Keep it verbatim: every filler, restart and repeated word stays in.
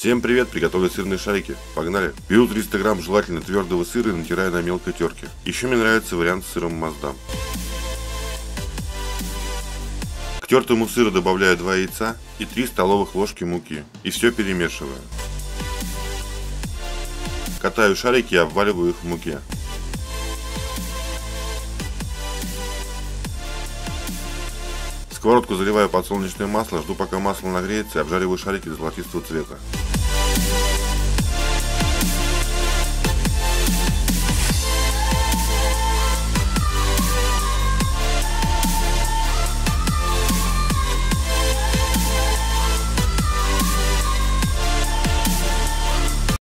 Всем привет, приготовлю сырные шарики. Погнали. Беру триста грамм желательно твердого сыра и натираю на мелкой терке. Еще мне нравится вариант с сыром маасдам. К тертому сыру добавляю два яйца и три столовых ложки муки. И все перемешиваю. Катаю шарики и обваливаю их в муке. Сковородку заливаю подсолнечное масло, жду пока масло нагреется и обжариваю шарики до золотистого цвета.